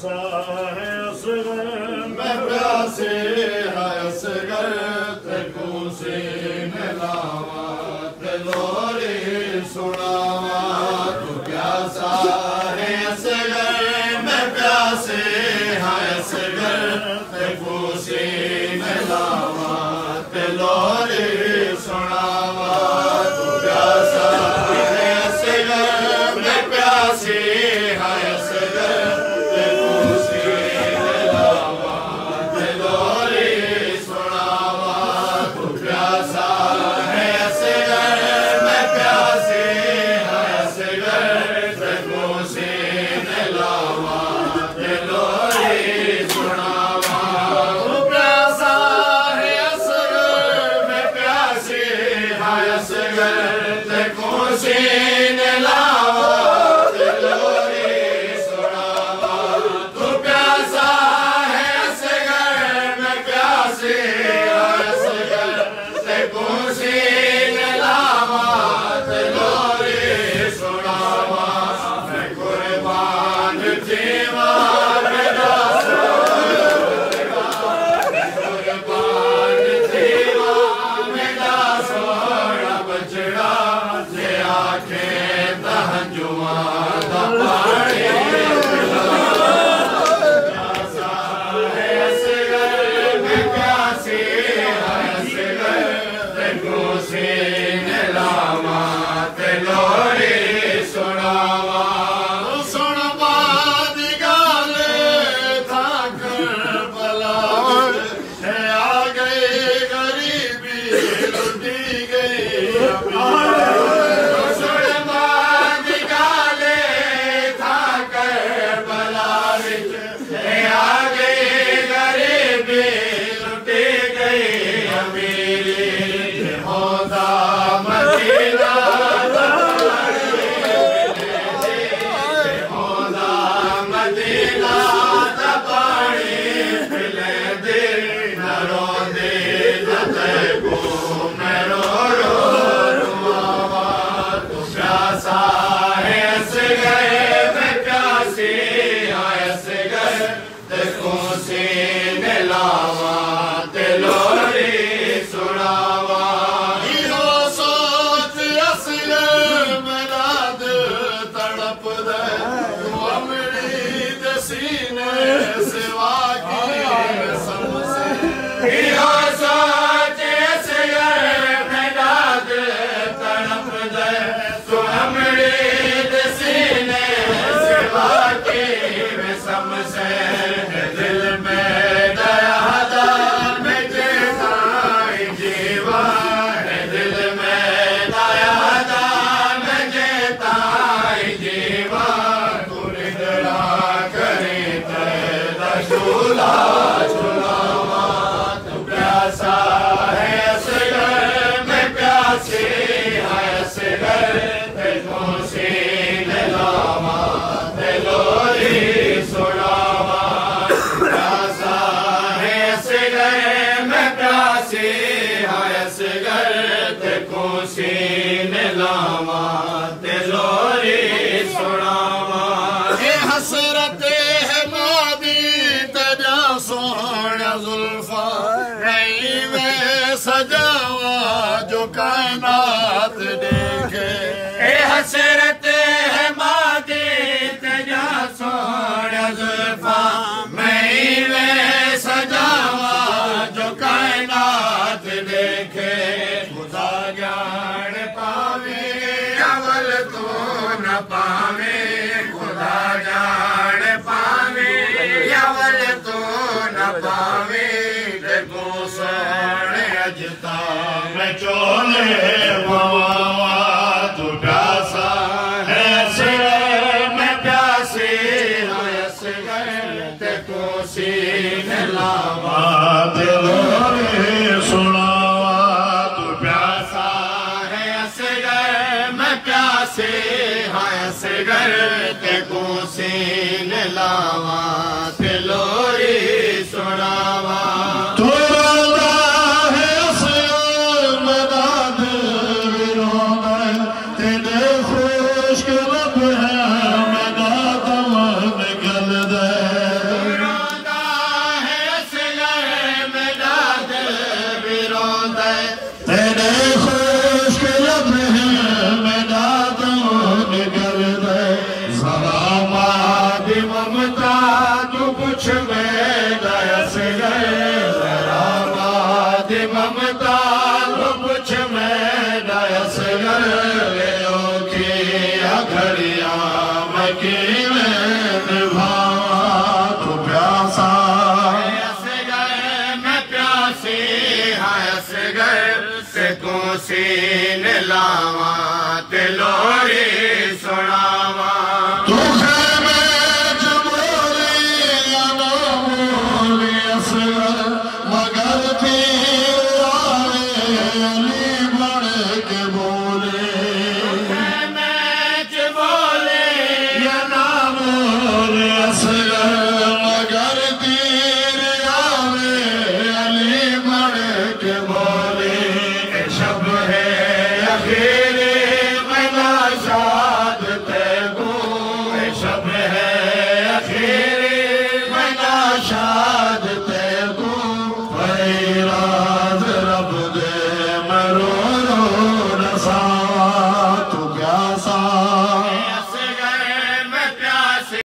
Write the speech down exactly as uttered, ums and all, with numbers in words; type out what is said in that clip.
प्यासा है असगर मैं प्यासे है असगर तेको सीन लावा ते लोरी सुनावा तू प्यासा है असगर मैं प्यासे है असगर तेको सीन लावा ते लोरी सुनावा तू प्यासा है असगर मैं प्यासे है असगर तेको सीन लावा ते लोरी सुनावा तू प्यासा है असगर मैं प्यासे है असगर तेको सीन लावा ते लोरी सुनावा तू प्यासा है असगर मैं प्यासे है असगर तेको सीन लावा ते लोरी सुनावा तू प्यासा है असगर मैं प्यासे है असगर तेको सीन लावा ते लोरी सुनावा मैं कुर्बान जीवा मेरा कुर्बान जीवा मेरा सोना बचड़ा जे आखे तहजुआ दा पानी प्यासा है असगर मैं प्यासे है असगर तेको सीन लावा ते लोरी सुनावा सुन बात गाल था करबला है आ गई गरीबी लुटी गई सुन बात गाल था करबला है आ गई गरीबी लुटी गई अमीरी होदा मदीना होदा मदीना दा पानी पिले दे न रोंदे न तेको मैं रो रो रुआवा तू प्यासा है असगर मैं प्यासी है असगर तेको सीन लावा ते लोरी सुनावा इहो सोच असगर मेरा दिल तड़प दे तू अमरी दे सीने सिवा की समझे इहो सोच असगर मेरा दिल तड़प दे तू अमरी दे सीने सिवा की समझे दिल में दया दा मैं जेता जीवा है दिल में दया दा मैं जेता जीवा तू निदरा करे तेरा झूला झूलावा तू प्यासा है असगर मैं प्यासे है असगर तेको सीन लावा ते लोरी सुनावा प्यासा है असगर मैं प्यासे है असगर तेको सीन लावा ते लोरी सुनावा ये हसरत है मादी तेरा सोहना जुल्फा नहीं मैं सजावा जो कायनात देखे ए हसरत है मादी तेरा सोहना जुल्फा मैं मैं सजावा जो कायनात देखे खुदा जान पावे अवल तो न पावे खुदा जान पावे अवल तो न पावे देखो सोने अजता मैं चोले मवावा तू प्यासा है असगर मैं प्यासे है असगर तेको सीन लावा ते लोरी सुनावा तू प्यासा है असगर मैं प्यासे है असगर तेको सीन लावा ते लोरी सुनावा तू रोंदा है असगर मेरा दिल भी रोंदा तेरे खुश्क लब है मेरा दम निकल दे मादी ममता तू कुछ में दयस गए जरा मादी ममता तू कुछ में दयस गए घड़िया मकी में निभावा तू प्यासा हंस गए मैं प्यासी हंस गए से तू सीन लावा ते लोरी सुनावा तू मगर तीर आवे अली बन के बोले मगर तीर आवे अली मर के बोले शब है अखीरे मैना शाद ते गो शब है अखीरे